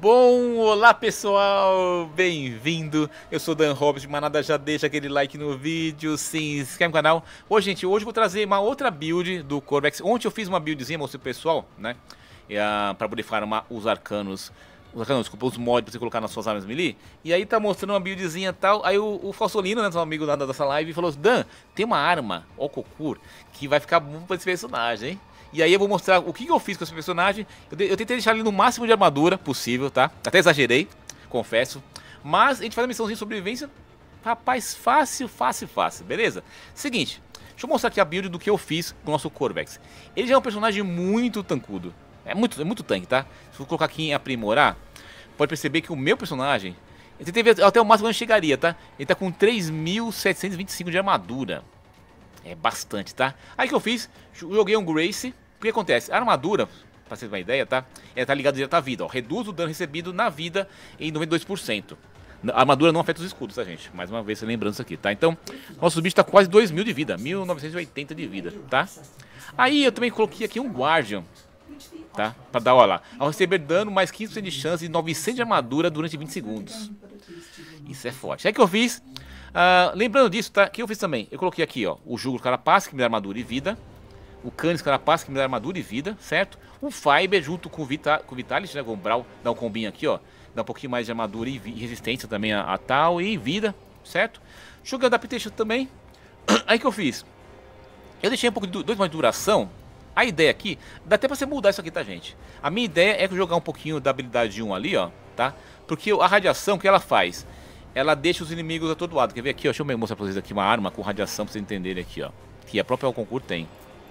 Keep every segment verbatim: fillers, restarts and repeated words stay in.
Bom, olá pessoal, bem-vindo. Eu sou Dan Robson, mas nada, já deixa aquele like no vídeo, se inscreve no canal. Hoje, gente, hoje eu vou trazer uma outra build do Corvex. Ontem eu fiz uma buildzinha, mostrei pro pessoal, né? Uh, pra poder farmar os arcanos, os arcanos, desculpa, os mods pra você colocar nas suas armas melee. E aí tá mostrando uma buildzinha e tal. Aí o, o Falsolino, né, nosso amigo lá dessa live, falou: Dan, tem uma arma, Okokkur, que vai ficar bom pra esse personagem, hein? E aí eu vou mostrar o que eu fiz com esse personagem. Eu, de, eu tentei deixar ele no máximo de armadura possível, tá? Até exagerei, confesso. Mas a gente faz uma missãozinha de sobrevivência. Rapaz, fácil, fácil, fácil, beleza? Seguinte, deixa eu mostrar aqui a build do que eu fiz com o nosso Corvex. Ele já é um personagem muito tancudo. É muito, é muito tanque, tá? Se eu colocar aqui em aprimorar, pode perceber que o meu personagem... Eu tentei ver até o máximo onde chegaria, tá? Ele tá com três mil setecentos e vinte e cinco de armadura. É bastante, tá? Aí que eu fiz, joguei um Grace. O que acontece? A armadura, pra vocês terem uma ideia, tá? Ela tá ligada direto à vida, ó. Reduz o dano recebido na vida em noventa e dois por cento. A armadura não afeta os escudos, tá, gente? Mais uma vez, lembrando isso aqui, tá? Então, nosso bicho tá quase dois mil de vida. mil novecentos e oitenta de vida, tá? Aí eu também coloquei aqui um Guardian, tá? Pra dar, olha lá. Ao receber dano, mais quinze por cento de chance e novecentos de armadura durante vinte segundos. Isso é forte. Aí que eu fiz... Uh, lembrando disso, tá? O que eu fiz também? Eu coloquei aqui, ó, o Juglo Carapace, que me dá armadura e vida. O Canis Carapace, que me dá armadura e vida, certo? O Fiber junto com o, Vita, com o Vitality, né? Com o Brawl, dá um combinho aqui, ó. Dá um pouquinho mais de armadura e, e resistência também a, a tal e vida, certo? Jogando Adaptation também. Aí que eu fiz? Eu deixei um pouco de dois mais de duração. A ideia aqui, dá até pra você mudar isso aqui, tá, gente? A minha ideia é jogar um pouquinho da habilidade um ali, ó, tá? Porque a radiação, o que ela faz? Ela deixa os inimigos atordoados. Quer ver aqui, ó? Deixa eu mostrar pra vocês aqui uma arma com radiação pra vocês entenderem aqui, ó. Que a própria Okokkur tem.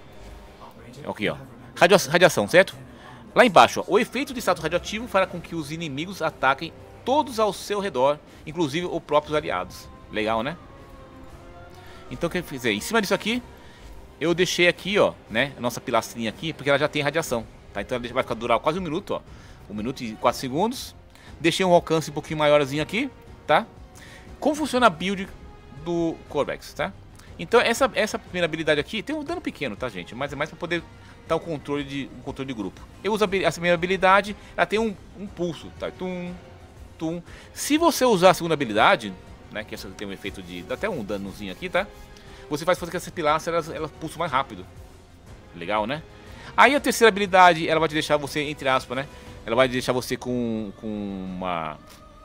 Aqui, ó. Radia radiação, certo? Lá embaixo, ó. O efeito de status radioativo fará com que os inimigos ataquem todos ao seu redor, inclusive os próprios aliados. Legal, né? Então, o que eu fiz aí? Em cima disso aqui, eu deixei aqui, ó, né? A nossa pilastrinha aqui, porque ela já tem radiação, tá? Então ela vai ficar durar quase um minuto, ó. Um minuto e quatro segundos. Deixei um alcance um pouquinho maiorzinho aqui, tá? Como funciona a build do Corvex, tá? Então essa, essa primeira habilidade aqui tem um dano pequeno, tá, gente? Mas é mais para poder dar um controle de, um controle de grupo. Eu uso a, essa primeira habilidade, ela tem um, um pulso, tá? Tum, tum. Se você usar a segunda habilidade, né? Que essa tem um efeito de... dá até um danozinho aqui, tá? Você faz fazer que essa pilastra, ela, ela pulsa mais rápido. Legal, né? Aí a terceira habilidade, ela vai te deixar você, entre aspas, né? Ela vai deixar você com, com uma...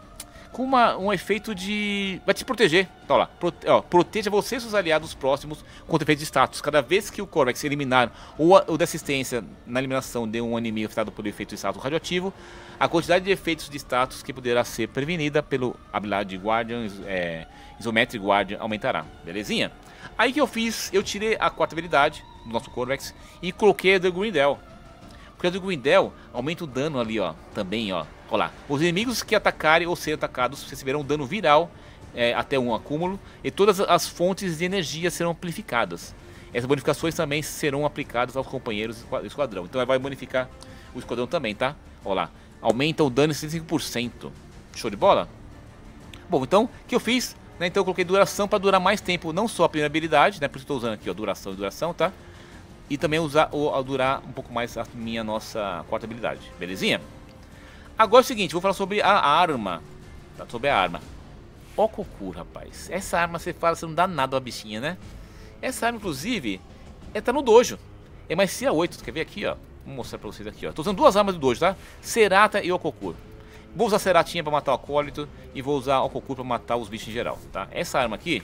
com uma, um efeito de... vai te proteger, tá lá, prote, ó, proteja você e seus aliados próximos contra efeito de status. Cada vez que o Corvex eliminar ou, a, ou de assistência na eliminação de um inimigo afetado pelo efeito de status radioativo, a quantidade de efeitos de status que poderá ser prevenida pelo habilidade de Guardian, é, Isometric Guardian, aumentará, belezinha? Aí que eu fiz, eu tirei a quarta habilidade do nosso Corvex e coloquei a do Grindel. Porque a do Grindel aumenta o dano ali, ó, também, ó. Olha lá, os inimigos que atacarem ou serem atacados receberão dano viral é, até um acúmulo e todas as fontes de energia serão amplificadas. Essas bonificações também serão aplicadas aos companheiros do esquadrão. Então ela vai bonificar o esquadrão também, tá? Olha lá, aumenta o dano em setenta e cinco por cento. Show de bola? Bom, então, o que eu fiz? Né, então eu coloquei duração para durar mais tempo, não só a primeira habilidade, né? Por isso estou usando aqui, ó, duração e duração, tá? E também usar, ou, durar um pouco mais a minha nossa quarta habilidade, belezinha? Agora é o seguinte, vou falar sobre a arma, tá? Sobre a arma. Okokkur, rapaz. Essa arma você fala, você não dá nada a bichinha, né? Essa arma, inclusive, é, tá no dojo. É mais C A oito, quer ver aqui, ó? Vou mostrar pra vocês aqui, ó. Tô usando duas armas do dojo, tá? Cerata e Okokkur. Vou usar Ceratinha pra matar o acólito e vou usar Okokkur pra matar os bichos em geral, tá? Essa arma aqui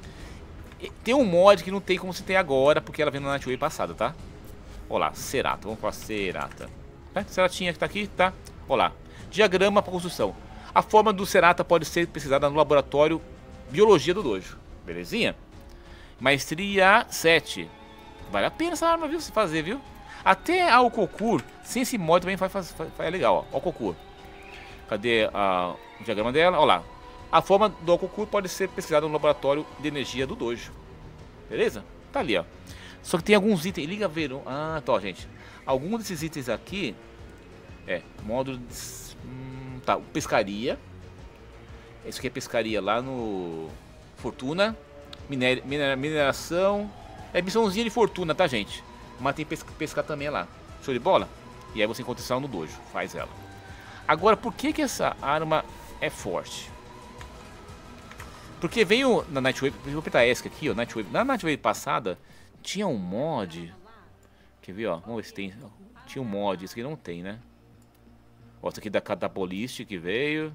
tem um mod que não tem como se ter agora, porque ela veio na Nightwave passada, tá? Olha lá, Cerata, vamos falar Cerata. É, Ceratinha que tá aqui, tá? Olha lá. Diagrama para construção. A forma do Cerata pode ser pesquisada no laboratório Biologia do Dojo. Belezinha? Maestria sete. Vale a pena essa arma, viu? Se fazer, viu? Até a Okokkur, sem esse mod também faz, faz, faz, é legal, ó. Okokkur. Cadê a, o diagrama dela? Olha lá. A forma do Okokkur pode ser pesquisada no laboratório de energia do Dojo. Beleza? Tá ali, ó. Só que tem alguns itens. Liga ver. Ah, tá, ó, gente. Alguns desses itens aqui. É, módulo de... Hum, tá, pescaria. Isso aqui é pescaria lá no Fortuna. Miner, miner, mineração. É missãozinha de fortuna, tá, gente? Mas tem pesca, pescar também lá. Show de bola? E aí você encontra ela no dojo. Faz ela. Agora, por que que essa arma é forte? Porque veio na Nightwave, vou apertar essa aqui, ó, Nightwave. Na Nightwave passada, tinha um mod. Quer ver, ó, vamos ver se tem. Tinha um mod, isso aqui não tem, né? Ó, esse aqui da Catapolist que veio.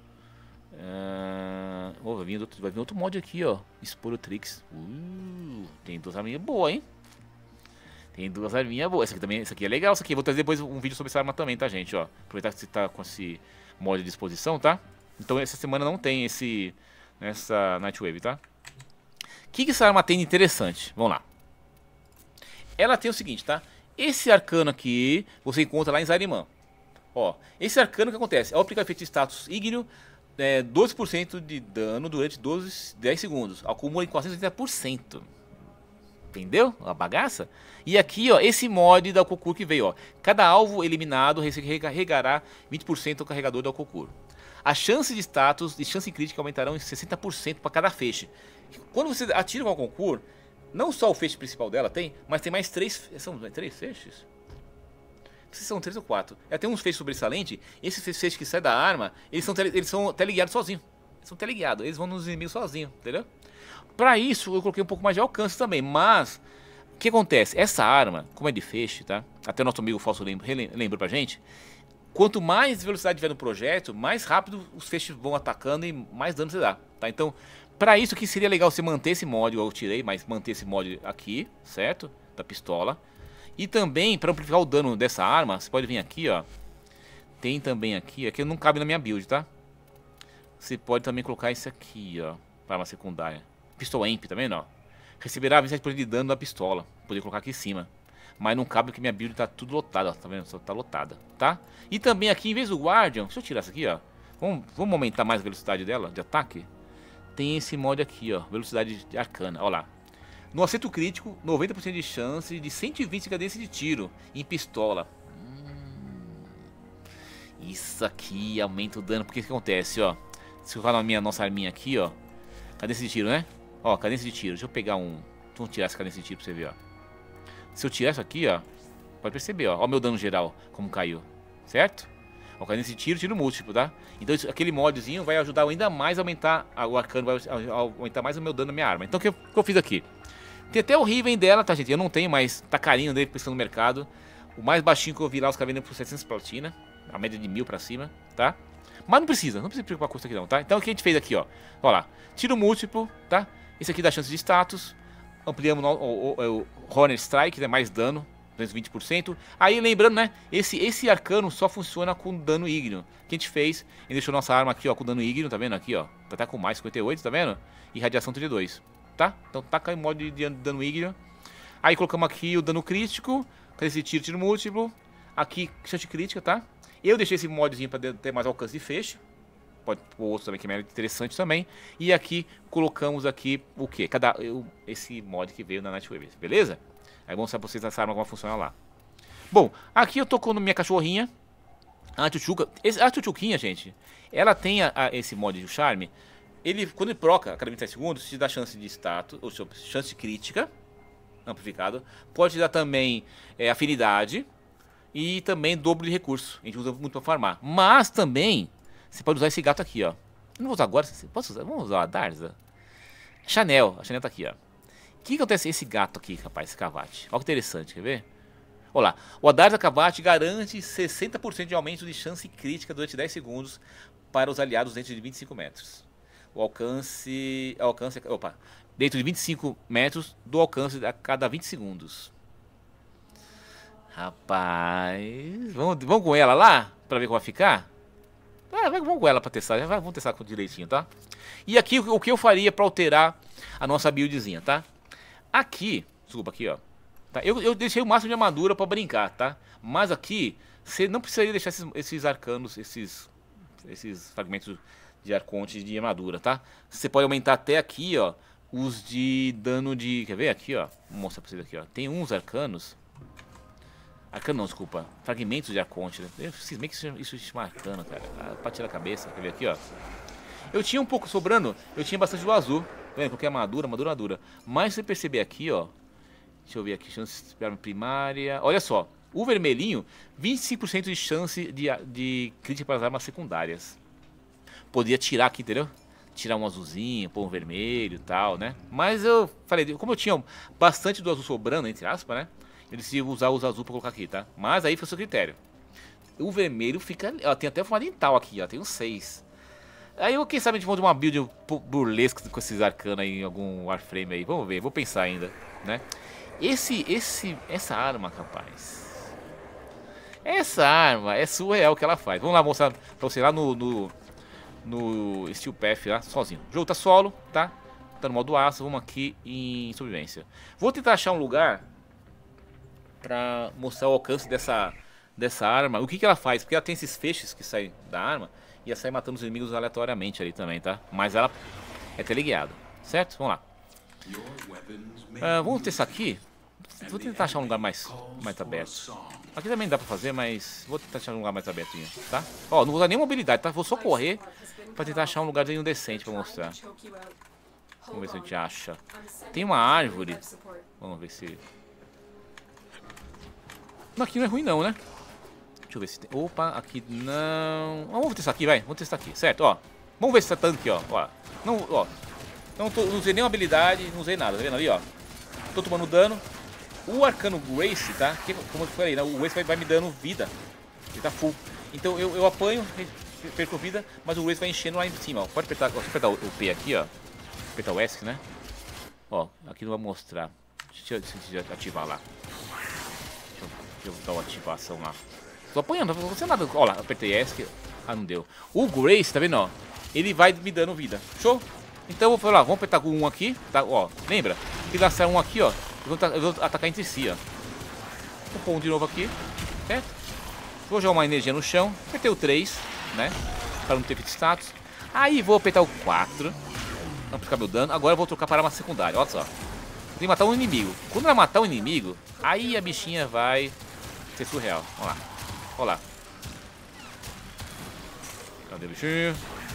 Uh, oh, vai, vir outro, vai vir outro mod aqui, ó. Esporo Trix. Uh, tem duas arminhas boas, hein? Tem duas arminhas boas. Essa aqui também, essa aqui é legal. Essa aqui, vou trazer depois um vídeo sobre essa arma também, tá, gente? Ó, aproveitar que você tá com esse mod à disposição, tá? Então essa semana não tem esse nessa Nightwave, tá? O que, que essa arma tem de interessante? Vamos lá. Ela tem o seguinte, tá? Esse arcano aqui você encontra lá em Zariman. Ó, esse arcano que acontece? Ao aplicar efeito de status ígneo, é, doze por cento de dano durante doze, dez segundos. Acumula em quatrocentos e oitenta por cento. Entendeu? A bagaça? E aqui, ó, esse mod da Kokuro que veio, ó. Cada alvo eliminado recarregará vinte por cento do carregador da Kokuro. As chances de status e chance crítica aumentarão em sessenta por cento para cada feixe. Quando você atira com a Kokuro, não só o feixe principal dela tem, mas tem mais três... São três feixes? Não sei se são três ou quatro. Ela tem uns feixes sobressalentes. Esses feixes que saem da arma, eles são, tele, eles são teleguiados sozinhos. Eles são teleguiados, eles vão nos inimigos sozinhos, entendeu? Pra isso eu coloquei um pouco mais de alcance também, mas... O que acontece? Essa arma, como é de feixe, tá? Até o nosso amigo Falso lembra, lembra pra gente. Quanto mais velocidade tiver no projeto, mais rápido os feixes vão atacando e mais dano você dá, tá? Então, pra isso que seria legal você manter esse mod, eu tirei, mas manter esse mod aqui, certo? Da pistola. E também, para amplificar o dano dessa arma, você pode vir aqui, ó. Tem também aqui, aqui não cabe na minha build, tá? Você pode também colocar esse aqui, ó, para arma secundária. Pistol Amp, tá vendo, ó? Receberá vinte e sete por cento de dano da pistola. Poder colocar aqui em cima. Mas não cabe porque minha build tá tudo lotada, ó, tá vendo? Só tá lotada, tá? E também aqui, em vez do Guardian, deixa eu tirar isso aqui, ó. Vamos, vamos aumentar mais a velocidade dela, de ataque? Tem esse mod aqui, ó, velocidade de arcana, ó lá. No acerto crítico, noventa por cento de chance de cento e vinte de cadência de tiro em pistola. Hum, isso aqui aumenta o dano, porque o que acontece, ó. Se eu falar na minha nossa arminha aqui, ó. Cadência de tiro, né? Ó, cadência de tiro. Deixa eu pegar um... Vamos tirar essa cadência de tiro pra você ver, ó. Se eu tirar isso aqui, ó. Pode perceber, ó. Ó o meu dano geral, como caiu. Certo? Ó, cadência de tiro, tiro múltiplo, tá? Então isso, aquele modzinho vai ajudar ainda mais a aumentar... O arcano vai aumentar mais o meu dano na minha arma. Então o que, eu, o que eu fiz aqui? Tem até o Riven dela, tá, gente? Eu não tenho, mas tá carinho dele pensando no mercado. O mais baixinho que eu vi lá, os caras vendendo por setecentos platina. A média de mil pra cima, tá? Mas não precisa, não precisa se preocupar com isso aqui não, tá? Então o que a gente fez aqui, ó. Ó lá, tiro múltiplo, tá? Esse aqui dá chance de status. Ampliamos o, o, o, o Hornet Strike, que dá mais dano, duzentos e vinte por cento. Aí lembrando, né, esse, esse arcano só funciona com dano ígneo. O que a gente fez? A gente deixou nossa arma aqui, ó, com dano ígneo, tá vendo? Aqui, ó, tá até com mais cinquenta e oito, tá vendo? E radiação trinta e dois, tá? Então taca em modo de, de dano ígneo. Aí colocamos aqui o dano crítico, com esse tiro, tiro múltiplo. Aqui, chance crítica, tá? Eu deixei esse modzinho para ter mais alcance de feixe. Pode pôr outro também que é interessante também. E aqui colocamos aqui o que? Cada eu, esse mod que veio na Nightwave, beleza? Aí vamos mostrar pra vocês essa arma como funciona lá. Bom, aqui eu tô com a minha cachorrinha, a Tchutchuca. A Tchutchuquinha, gente, ela tem a, a, esse mod de charme. Ele, quando ele proca a cada vinte e sete segundos, te dá chance de status, ou seja, chance crítica, amplificado. Pode te dar também é, afinidade. E também dobro de recurso. A gente usa muito pra farmar. Mas também, você pode usar esse gato aqui, ó. Eu não vou usar agora. Posso usar? Vamos usar a Darza. Chanel. A Chanel tá aqui, ó. O que acontece esse gato aqui, rapaz, esse cavate? Olha que interessante, quer ver? Olha lá. O Adarza Cavate garante sessenta por cento de aumento de chance crítica durante dez segundos para os aliados dentro de vinte e cinco metros. O alcance... alcance opa. Dentro de vinte e cinco metros do alcance a cada vinte segundos. Rapaz, vamos, vamos com ela lá pra ver como vai ficar? Ah, vamos com ela pra testar, já vai, vamos testar com direitinho, tá? E aqui o que eu faria pra alterar a nossa buildzinha, tá? Aqui, desculpa, aqui ó, tá? eu, eu deixei o máximo de armadura pra brincar, tá? Mas aqui, você não precisaria deixar esses, esses arcanos, esses, esses fragmentos de arconte de armadura, tá? Você pode aumentar até aqui, ó, os de dano de... Quer ver aqui, ó? Vou mostrar pra vocês aqui, ó. Tem uns arcanos... Arcano não, desculpa. Fragmentos de arconte. Né? Eu cismei que isso, isso chama arcano, cara. Ah, pra tirar a cabeça. Quer ver aqui, ó? Eu tinha um pouco sobrando. Eu tinha bastante do azul. Tá vendo? Porque é armadura, armadura, armadura. Mas se você perceber aqui, ó. Deixa eu ver aqui. Chance de primária. Olha só. O vermelhinho, vinte e cinco por cento de chance de, de crítica para as armas secundárias. Poderia tirar aqui, entendeu? Tirar um azulzinho, pôr um vermelho e tal, né? Mas eu falei, como eu tinha bastante do azul sobrando, entre aspas, né? Eu decidi usar os azul pra colocar aqui, tá? Mas aí foi o seu critério. O vermelho fica... Ó, tem até forma dental aqui, ó. Tem uns seis. Aí eu, quem sabe, a gente vai de uma build burlesca com esses arcanos aí em algum Warframe aí. Vamos ver, vou pensar ainda, né? Esse, esse, essa arma, rapaz... Essa arma é surreal o que ela faz. Vamos lá mostrar pra você lá no... no No Steel Path lá, sozinho. O jogo tá solo, tá? Tá no modo aço, vamos aqui em sobrevivência. Vou tentar achar um lugar pra mostrar o alcance dessa, dessa arma. O que que ela faz? Porque ela tem esses feixes que saem da arma e ela sai matando os inimigos aleatoriamente ali também, tá? Mas ela é teleguiada, certo? Vamos lá. Uh, vamos testar aqui. Vou tentar achar um lugar mais, mais aberto. Aqui também dá pra fazer, mas vou tentar achar um lugar mais abertinho, tá? Ó, não vou usar nenhuma habilidade, tá? Vou só correr pra tentar achar um lugarzinho decente pra mostrar. Vamos ver se a gente acha. Tem uma árvore. Vamos ver se... Não, aqui não é ruim não, né? Deixa eu ver se tem... Opa, aqui não... Vamos testar aqui, vai. Vamos testar aqui, certo? Ó, vamos ver se tá tanque, ó. Ó, não, ó. Não, tô, não usei nenhuma habilidade, não usei nada, tá vendo ali, ó? Tô tomando dano. O Arcano Grace, tá? Que, como eu falei, né? O Grace vai, vai me dando vida. Ele tá full. Então eu, eu apanho, perco vida, mas o Grace vai enchendo lá em cima, ó. Pode apertar, ó, apertar o, o P aqui, ó. Apertar o S, né? Ó, aqui não vai mostrar. Deixa eu, deixa eu ativar lá. Deixa eu, deixa eu dar uma ativação lá. Tô apanhando, não vai acontecer nada. Ó lá, apertei S. Ah, não deu. O Grace, tá vendo, ó? Ele vai me dando vida. Show? Então eu vou falar, vamos apertar com um aqui, tá? Ó, lembra? Que gastar um aqui, ó. Eu vou, eu vou atacar entre si, ó. Vou pôr um de novo aqui, certo? Vou jogar uma energia no chão. Apertei o três, né? Para não ter feito status. Aí vou apertar o quatro. Não ficar meu dano. Agora eu vou trocar para arma secundária, olha só. Tem que matar um inimigo. Quando ela matar um inimigo, aí a bichinha vai ser surreal. Olha lá. Olha lá. Cadê o bichinho?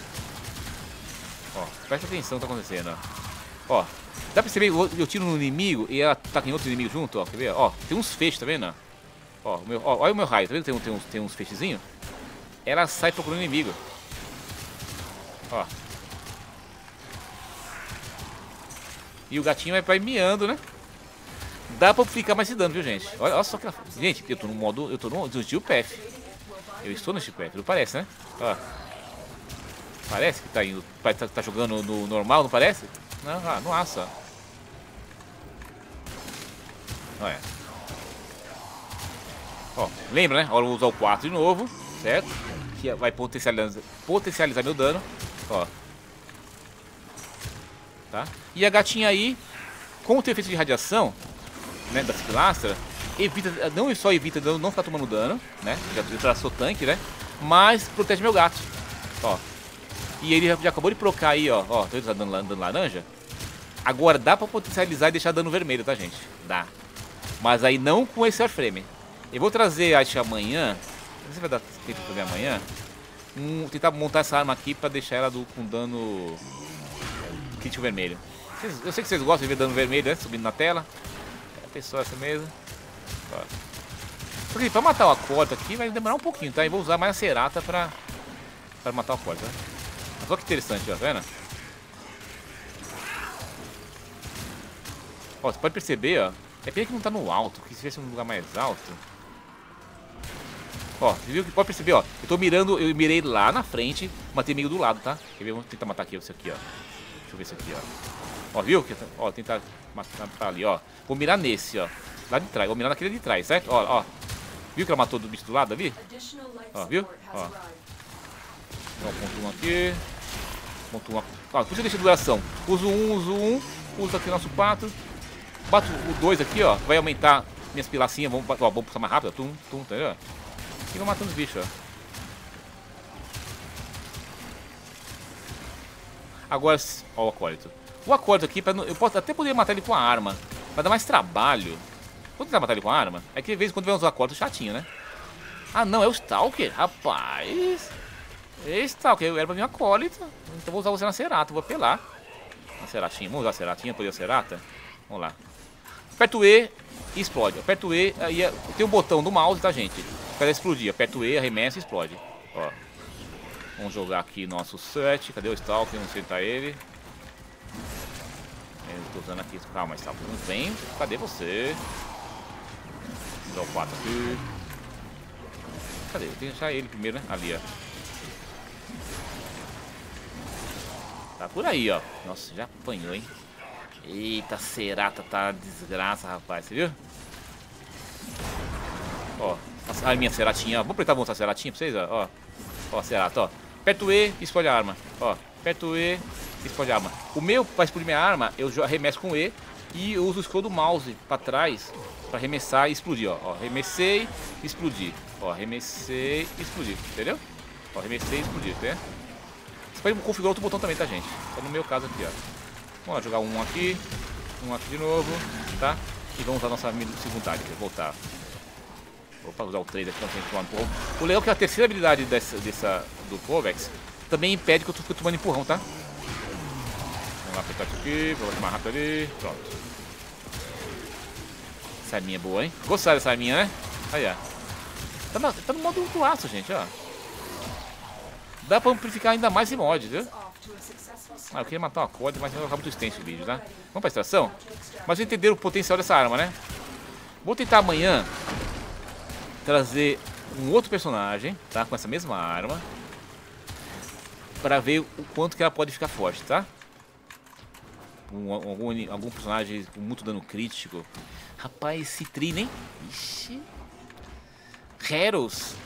Ó, presta atenção no que tá acontecendo, ó. Ó. Dá pra perceber, eu tiro no inimigo e ela tá com outro inimigo junto, ó, quer ver? Ó, tem uns feixes, tá vendo? Ó, o meu, ó, olha o meu raio, tá vendo? Tem, tem, uns, tem uns feixezinhos. Ela sai procurando inimigo. Ó. E o gatinho vai, vai miando, né? Dá pra ficar mais se dando, viu, gente? Olha, olha só que ela... Gente, eu tô no modo, eu tô no, no Steel Path. Eu estou no Steel Path, não parece, né? Ó. Parece que tá indo, tá, tá jogando no normal, não parece? Não, ah, não assa. Olha. Ó, lembra, né? Agora eu vou usar o quatro de novo, certo? Que vai potencializar, potencializar meu dano. Ó. Tá? E a gatinha aí, com o efeito de radiação, né, das pilastras, evita, não só evita de não ficar tomando dano, né? Já, já sou tanque, né? Mas protege meu gato. Ó. E ele já acabou de procar aí, ó. Ó, tô dando, dando laranja. Agora dá pra potencializar e deixar dano vermelho, tá, gente? Dá. Mas aí não com esse Warframe. Eu vou trazer, acho que amanhã. Não sei se vai dar tempo pra fazer amanhã. Um, tentar montar essa arma aqui pra deixar ela do, com dano crítico vermelho. Vocês, eu sei que vocês gostam de ver dano vermelho, né? Subindo na tela. É a pessoa essa mesmo. Ó. Porque pra matar o Acorta aqui vai demorar um pouquinho, tá? E vou usar mais a Cerata pra, pra matar o Acorta, né? Olha que interessante, ó, tá vendo? Ó, você pode perceber, ó. É pena que não tá no alto, porque se tivesse um lugar mais alto. Ó, você viu que pode perceber, ó. Eu tô mirando, eu mirei lá na frente, matei meio do lado, tá? Quer ver? Vamos tentar matar aqui, esse aqui, ó. Deixa eu ver esse aqui, ó. Ó, viu? Ó, tentar matar tá ali, ó. Vou mirar nesse, ó. Lá de trás, vou mirar naquele de trás, certo? Ó, ó. Viu que ela matou do bicho do lado ali? Ó, viu? Ó. Ó, ponto um aqui. Ponto um aqui. Ó, por isso eu deixo duração. Uso um, uso um. Uso aqui o nosso quatro. Bato o dois aqui, ó. Vai aumentar minhas pilacinhas. Vamos, ó, vamos passar mais rápido. Ó. Tum, tum, entendeu? E vou matando os bichos, ó. Agora, ó, o acólito. O acólito aqui, pra, eu posso até poder matar ele com a arma. Vai dar mais trabalho. Vou tentar matar ele com a arma. É que de vez em quando vem uns acólitos chatinho, né? Ah, não, é o Stalker. Rapaz. É Stalker. Eu era pra vir um acólito. Então vou usar você na Cerata. Vou apelar. Na Ceratinha. Vamos usar a Ceratinha. Poder a Cerata? Vamos lá. Aperto o E. e explode. Aperta o E, aí tem um botão do mouse, tá, gente? Para explodir. Aperta o E, arremessa e explode. Ó. Vamos jogar aqui nosso set. Cadê o Stalker? Vamos sentar ele. Eu tô usando aqui. Calma, Stalker. Não vem. Cadê você? Dá o quatro aqui. Cadê? Eu tenho que achar ele primeiro, né? Ali, ó. Tá por aí, ó. Nossa, já apanhou, hein? Eita, Serata tá desgraça, rapaz. Você viu? Ó. A minha Seratinha, ó. Vou apertar a mostrar a Seratinha pra vocês, ó. Ó, ó Serata, ó. Aperta o E, explode a arma. Ó, aperta o E, explode a arma. O meu, pra explodir minha arma, eu arremesso com o E e eu uso o scroll do mouse pra trás pra arremessar e explodir, ó. Ó, arremessei, explodi. Ó, arremessei, explodi. Entendeu? Ó, arremessei e explodi, tá? Você pode configurar outro botão também, tá, gente? Só no meu caso aqui, ó. Vamos lá, jogar um aqui, um aqui de novo, tá? E vamos usar nossa segundária aqui, voltar. Opa, usar o três aqui, não tem que tomar empurrão. O legal é que a terceira habilidade dessa, dessa, do Corvex também impede que eu fique tomando empurrão, tá? Vamos lá apertar isso aqui, vou mais rápido ali, pronto. Essa arminha é boa, hein? Gostaram dessa arminha, né? Aí, ó. Tá no, tá no modo do aço, gente, ó. Dá pra amplificar ainda mais esse mod, viu? Ah, eu queria matar uma corda, mas vai ficar muito extenso o vídeo, tá? Vamos pra extração? Mas vocês entenderam o potencial dessa arma, né? Vou tentar amanhã trazer um outro personagem, tá? Com essa mesma arma, pra ver o quanto que ela pode ficar forte, tá? Um, algum, algum personagem com muito dano crítico. Rapaz, Citrine, hein? Ixi. Heros.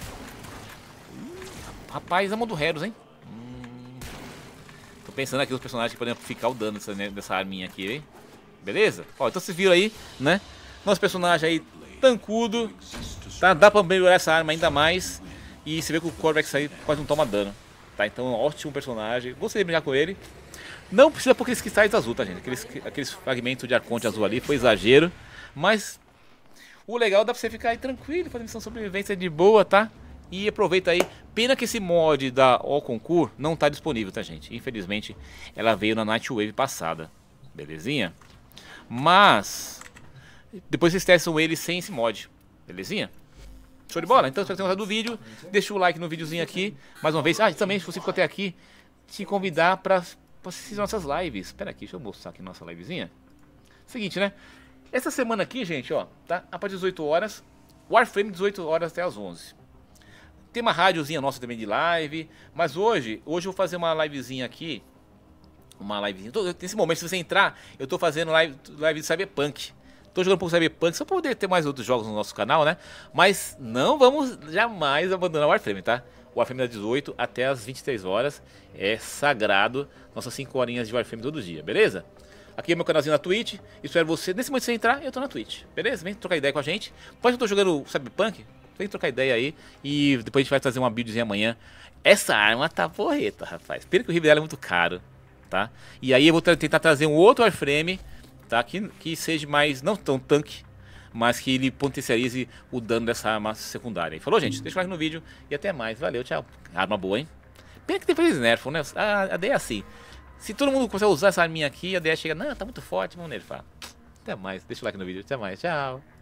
Rapaz, a mão do Heros, hein? Hum. Tô pensando aqui nos personagens que podem amplificar o dano dessa, né, dessa arminha aqui, hein? Beleza? Ó, então vocês viram aí, né? Nosso personagem aí, tancudo. Tá? Dá pra melhorar essa arma ainda mais. E você vê que o Corvex aí quase não toma dano. Tá? Então, ótimo personagem. Gostei de brincar com ele. Não precisa pôr aqueles cristais azul, tá, gente? Aqueles, aqueles fragmentos de arconte azul ali, foi exagero. Mas o legal dá pra você ficar aí tranquilo, fazer missão de sobrevivência de boa, tá? E aproveita aí. Pena que esse mod da O Concur não tá disponível, tá, gente? Infelizmente, ela veio na Nightwave passada. Belezinha? Mas depois vocês testam ele sem esse mod. Belezinha? Show de bola? Então, se você gostar do vídeo, deixa o like no videozinho aqui. Mais uma vez. Ah, e também, se você ficou até aqui, te convidar pra, pra assistir nossas lives. Espera aqui, deixa eu mostrar aqui nossa livezinha. Seguinte, né? Essa semana aqui, gente, ó, tá? A partir das dezoito horas, Warframe dezoito horas até as onze. Tem uma rádiozinha nossa também de live. Mas hoje, hoje eu vou fazer uma livezinha aqui. Uma livezinha. Tô, nesse momento, se você entrar, eu tô fazendo live, live de Cyberpunk. Tô jogando um pouco Cyberpunk, só pra poder ter mais outros jogos no nosso canal, né? Mas não vamos jamais abandonar o Warframe, tá? O Warframe das dezoito até as vinte e três horas. É sagrado. Nossas cinco horinhas de Warframe todo dia, beleza? Aqui é meu canalzinho na Twitch. Espero você. Nesse momento que você entrar, eu tô na Twitch. Beleza? Vem trocar ideia com a gente. Pode eu tô jogando Cyberpunk? Vem trocar ideia aí. E depois a gente vai trazer uma buildzinha amanhã. Essa arma tá porreta, rapaz. Pena que o review dela é muito caro, tá? E aí eu vou tentar trazer um outro Warframe, tá? Que, que seja mais, não tão tanque, mas que ele potencialize o dano dessa arma secundária. Falou, gente? Deixa o like no vídeo e até mais. Valeu, tchau. Arma boa, hein? Pena que depois eles nerfam, né? A, a ideia é assim. Se todo mundo começar a usar essa arminha aqui, a ideia chega, não, tá muito forte, vamos nerfar. Até mais. Deixa o like no vídeo. Até mais. Tchau.